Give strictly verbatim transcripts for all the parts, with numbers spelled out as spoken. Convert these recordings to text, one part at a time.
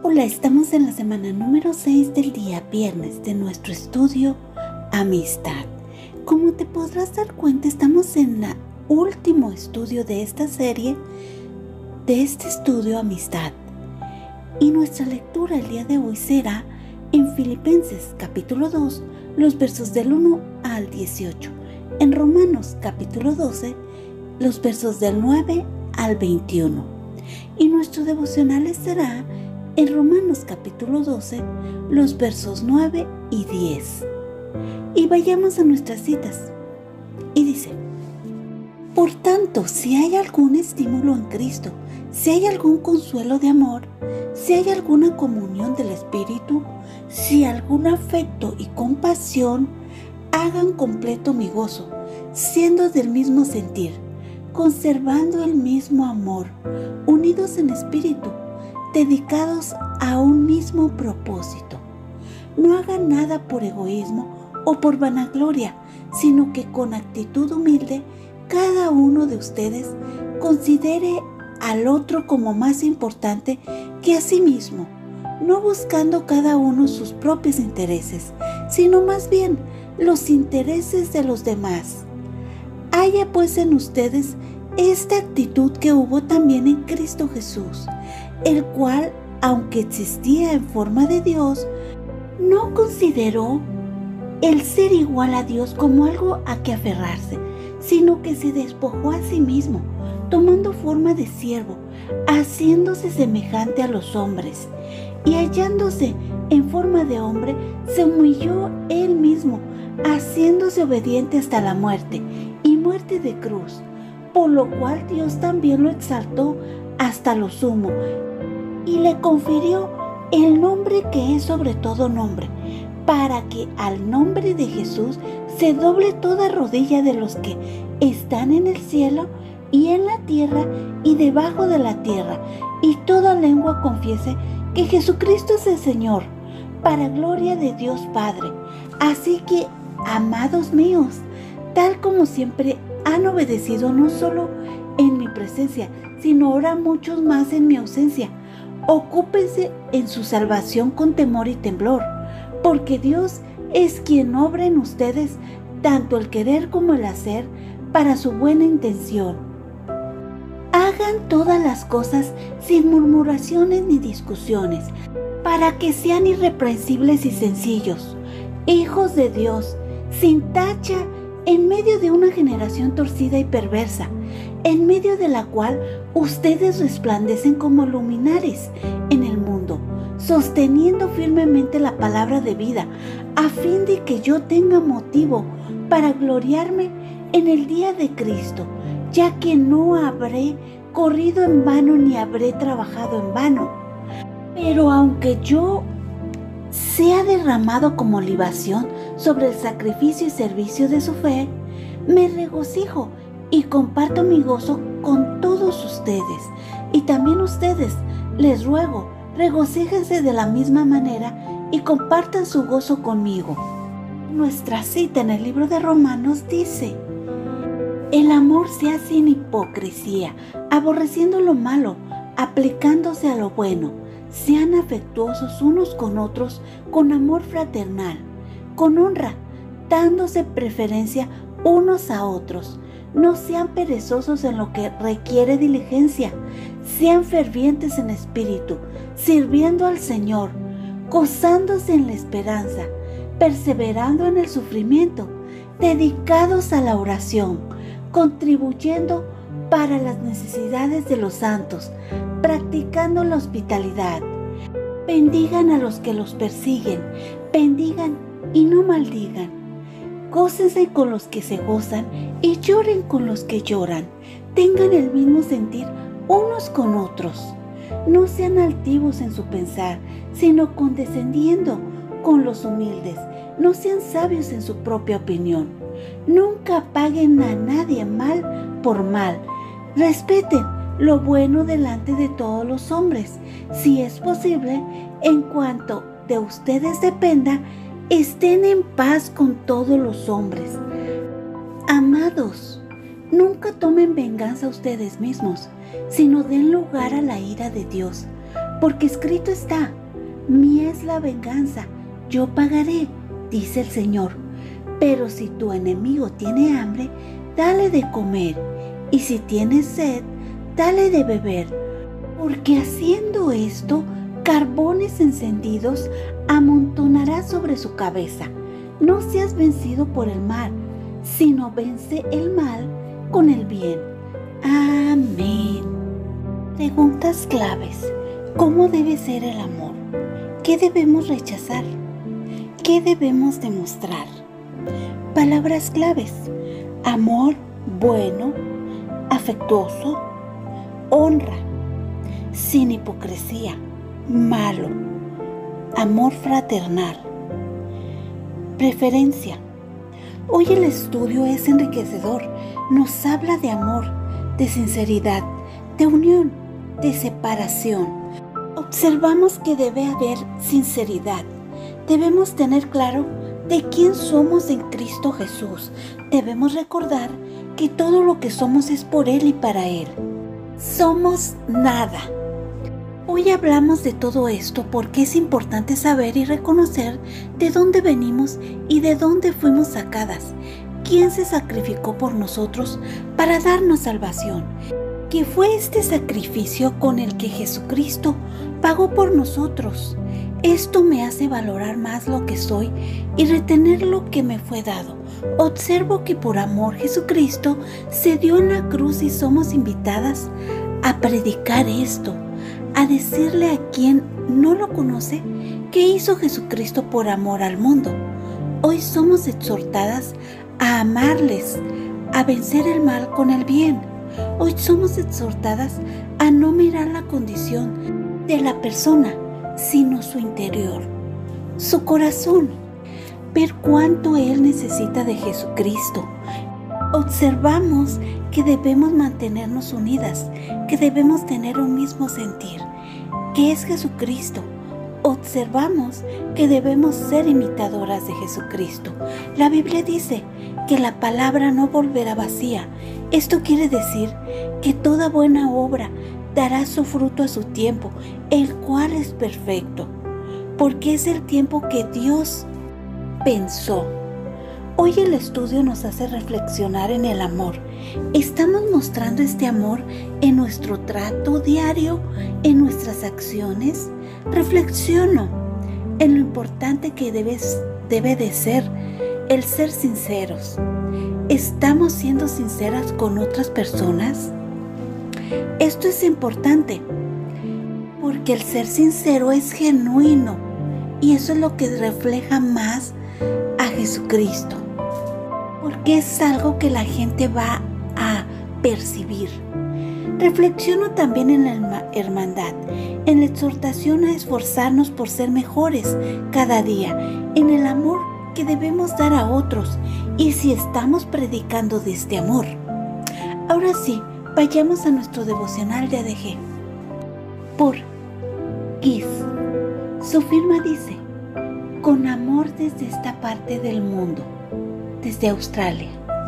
Hola, estamos en la semana número seis del día viernes de nuestro estudio Amistad. Como te podrás dar cuenta, estamos en el último estudio de esta serie, de este estudio Amistad. Y nuestra lectura el día de hoy será en Filipenses capítulo dos, los versos del uno al dieciocho. En Romanos capítulo doce, los versos del nueve al veintiuno. Y nuestro devocional estará en Romanos capítulo doce, los versos nueve y diez. Y vayamos a nuestras citas. Y dice: por tanto, si hay algún estímulo en Cristo, si hay algún consuelo de amor, si hay alguna comunión del Espíritu, si algún afecto y compasión, hagan completo mi gozo, siendo del mismo sentir, conservando el mismo amor, unidos en espíritu, dedicados a un mismo propósito. No hagan nada por egoísmo o por vanagloria, sino que con actitud humilde cada uno de ustedes considere al otro como más importante que a sí mismo, no buscando cada uno sus propios intereses, sino más bien los intereses de los demás. Haya pues en ustedes esta actitud que hubo también en Cristo Jesús, el cual, aunque existía en forma de Dios, no consideró el ser igual a Dios como algo a que aferrarse, sino que se despojó a sí mismo, tomando forma de siervo, haciéndose semejante a los hombres, y hallándose en forma de hombre, se humilló él mismo, haciéndose obediente hasta la muerte, y muerte de cruz, por lo cual Dios también lo exaltó hasta lo sumo, y le confirió el nombre que es sobre todo nombre, para que al nombre de Jesús se doble toda rodilla de los que están en el cielo y en la tierra y debajo de la tierra, y toda lengua confiese que Jesucristo es el Señor, para gloria de Dios Padre. Así que, amados míos, tal como siempre han obedecido, no solo en mi presencia, sino ahora muchos más en mi ausencia, ocúpense en su salvación con temor y temblor, porque Dios es quien obra en ustedes tanto el querer como el hacer para su buena intención. Hagan todas las cosas sin murmuraciones ni discusiones, para que sean irreprensibles y sencillos, hijos de Dios, sin tacha, en medio de una generación torcida y perversa, en medio de la cual ustedes resplandecen como luminares en el mundo, sosteniendo firmemente la palabra de vida, a fin de que yo tenga motivo para gloriarme en el día de Cristo, ya que no habré corrido en vano ni habré trabajado en vano. Pero aunque yo sea derramado como libación sobre el sacrificio y servicio de su fe, me regocijo y comparto mi gozo con todos ustedes. Y también ustedes, les ruego, regocíjense de la misma manera y compartan su gozo conmigo. Nuestra cita en el libro de Romanos dice: el amor sea sin hipocresía, aborreciendo lo malo, aplicándose a lo bueno. Sean afectuosos unos con otros con amor fraternal, con honra, dándose preferencia unos a otros. No sean perezosos en lo que requiere diligencia, sean fervientes en espíritu, sirviendo al Señor, gozándose en la esperanza, perseverando en el sufrimiento, dedicados a la oración, contribuyendo para las necesidades de los santos, practicando la hospitalidad. Bendigan a los que los persiguen, bendigan y no maldigan. Gócense con los que se gozan y lloren con los que lloran. Tengan el mismo sentir unos con otros. No sean altivos en su pensar, sino condescendiendo con los humildes. No sean sabios en su propia opinión. Nunca paguen a nadie mal por mal. Respeten lo bueno delante de todos los hombres. Si es posible, en cuanto de ustedes dependa, estén en paz con todos los hombres. Amados, nunca tomen venganza ustedes mismos, sino den lugar a la ira de Dios, porque escrito está: mía es la venganza, yo pagaré, dice el Señor. Pero si tu enemigo tiene hambre, dale de comer, y si tiene sed, dale de beber, porque haciendo esto, carbones encendidos amontonará sobre su cabeza. No seas vencido por el mal, sino vence el mal con el bien. Amén. Preguntas claves. ¿Cómo debe ser el amor? ¿Qué debemos rechazar? ¿Qué debemos demostrar? Palabras claves: amor bueno, afectuoso, honra, sin hipocresía, malo, amor fraternal. Preferencia. Hoy el estudio es enriquecedor. Nos habla de amor, de sinceridad, de unión, de separación. Observamos que debe haber sinceridad. Debemos tener claro de quién somos en Cristo Jesús. Debemos recordar que todo lo que somos es por Él y para Él. Somos nada. Hoy hablamos de todo esto porque es importante saber y reconocer de dónde venimos y de dónde fuimos sacadas. ¿Quién se sacrificó por nosotros para darnos salvación? Que fue este sacrificio con el que Jesucristo pagó por nosotros. Esto me hace valorar más lo que soy y retener lo que me fue dado. Observo que por amor Jesucristo se dio en la cruz y somos invitadas a predicar esto, a decirle a quien no lo conoce qué hizo Jesucristo por amor al mundo. Hoy somos exhortadas a amarles, a vencer el mal con el bien. Hoy somos exhortadas a no mirar la condición de la persona, sino su interior, su corazón, ver cuánto Él necesita de Jesucristo. Observamos que debemos mantenernos unidas, que debemos tener un mismo sentir, que es Jesucristo. Observamos que debemos ser imitadoras de Jesucristo. La Biblia dice que la palabra no volverá vacía. Esto quiere decir que toda buena obra dará su fruto a su tiempo, el cual es perfecto, porque es el tiempo que Dios pensó. Hoy el estudio nos hace reflexionar en el amor. ¿Estamos mostrando este amor en nuestro trato diario, en nuestras acciones? Reflexiono en lo importante que debes, debe de ser el ser sinceros. ¿Estamos siendo sinceras con otras personas? Esto es importante porque el ser sincero es genuino y eso es lo que refleja más a Jesucristo, porque es algo que la gente va a percibir. Reflexiono también en la hermandad, en la exhortación a esforzarnos por ser mejores cada día, en el amor que debemos dar a otros y si estamos predicando de este amor. Ahora sí, vayamos a nuestro devocional de A D G. Por Kiss. Su firma dice: con amor desde esta parte del mundo, desde Australia.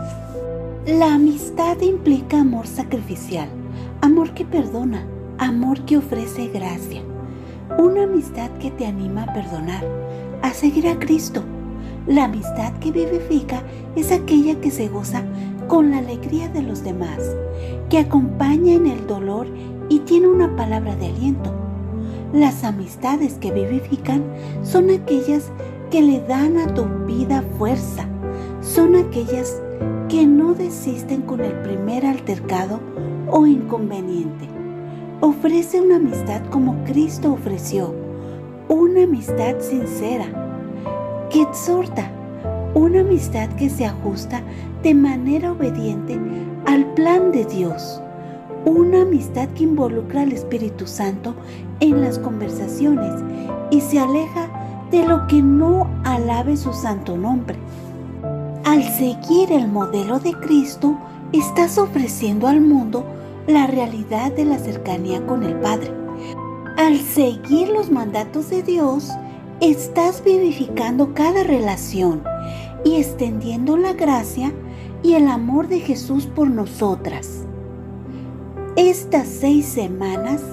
La amistad implica amor sacrificial, amor que perdona, amor que ofrece gracia. Una amistad que te anima a perdonar, a seguir a Cristo. La amistad que vivifica es aquella que se goza con la alegría de los demás, que acompaña en el dolor y tiene una palabra de aliento. Las amistades que vivifican son aquellas que le dan a tu vida fuerza, son aquellas que no desisten con el primer altercado o inconveniente. Ofrece una amistad como Cristo ofreció, una amistad sincera, que exhorta, una amistad que se ajusta de manera obediente al plan de Dios, una amistad que involucra al Espíritu Santo en las conversaciones y se aleja de lo que no alabe su santo nombre. Al seguir el modelo de Cristo, estás ofreciendo al mundo la realidad de la cercanía con el Padre. Al seguir los mandatos de Dios, estás vivificando cada relación y extendiendo la gracia y el amor de Jesús por nosotras. Estas seis semanas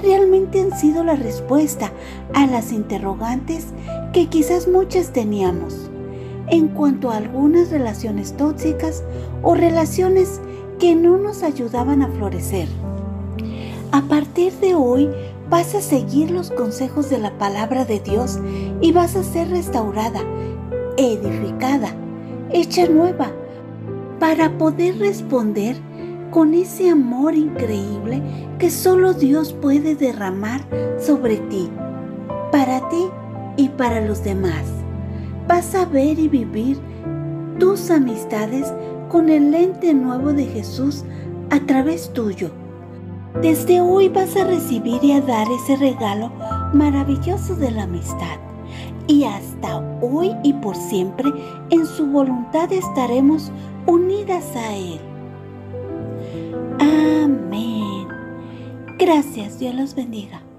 realmente han sido la respuesta a las interrogantes que quizás muchas teníamos en cuanto a algunas relaciones tóxicas o relaciones que no nos ayudaban a florecer. A partir de hoy vas a seguir los consejos de la palabra de Dios y vas a ser restaurada, edificada, hecha nueva, para poder responder con ese amor increíble que solo Dios puede derramar sobre ti, para ti y para los demás. Vas a ver y vivir tus amistades con el lente nuevo de Jesús a través tuyo. Desde hoy vas a recibir y a dar ese regalo maravilloso de la amistad. Y hasta hoy y por siempre en su voluntad estaremos unidas a Él. Amén. Gracias, Dios los bendiga.